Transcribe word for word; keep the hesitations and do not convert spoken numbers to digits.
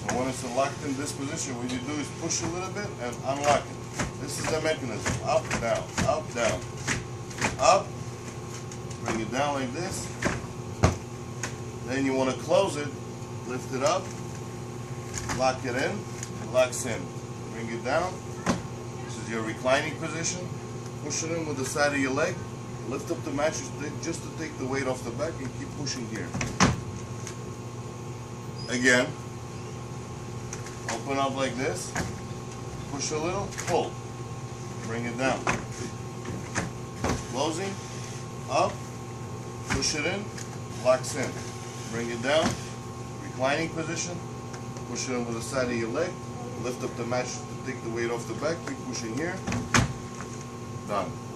So when it's locked in this position, what you do is push a little bit and unlock it. This is the mechanism. Up, down, up, down. Up. Bring it down like this. Then you want to close it. Lift it up. Lock it in. It locks in. Bring it down. This is your reclining position. Push it in with the side of your leg. Lift up the mattress just to take the weight off the back and keep pushing here. Again. Open up like this. Push a little. Pull. Bring it down. Closing. Up. Push it in. Locks in. Bring it down. Reclining position. Push it in with the side of your leg. Lift up the mattress to take the weight off the back. Keep pushing here. Done.